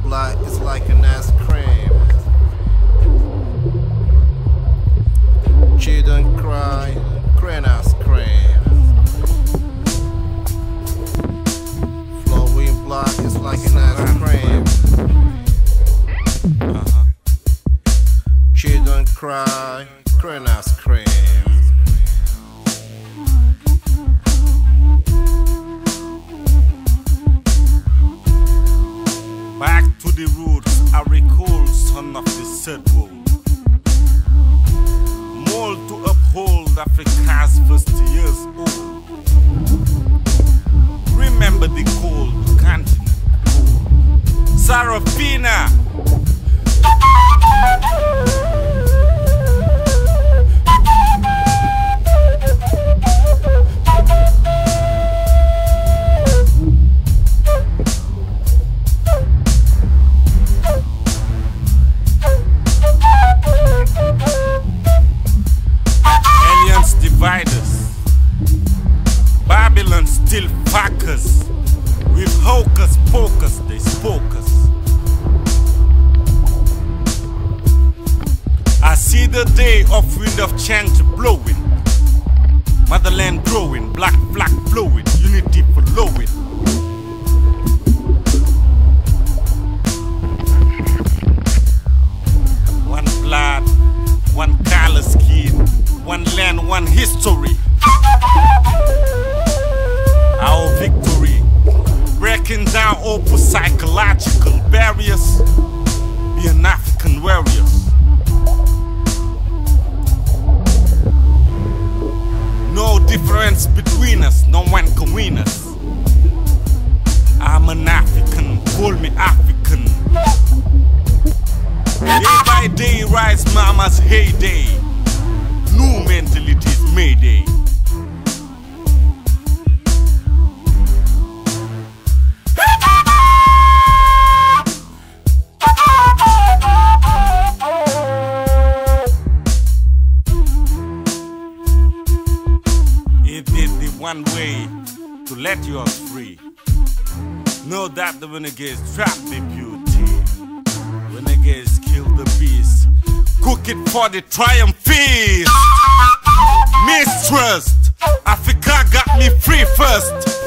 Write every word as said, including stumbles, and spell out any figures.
blood is like an ice cream. Children cry, crying ice cream. Flowing blood is like an ice cream. Uh-huh. Children cry, crying ice cream. Back to the roots, I recall, son of the third world. Mold to uphold Africa's first years old. Remember the cold continent cold. Sarafina. Dividers, Babylon still fuckers. With hocus pocus they spoke us. I see the day of wind of change blowing, motherland growing, black flag flowing, unity flowing. One blood, one color scheme, one land, one history. Our victory, breaking down open psychological barriers, being African warriors. No difference between us, no one can win us. I'm an African, call me African. Day by day rise mama's heyday. New mentalities mayday. It is the one way to let you off free. Know that the renegades trap the beauty. Renegades kill the beast. Cook it for the triumph feast. Mistrust, Africa got me free first.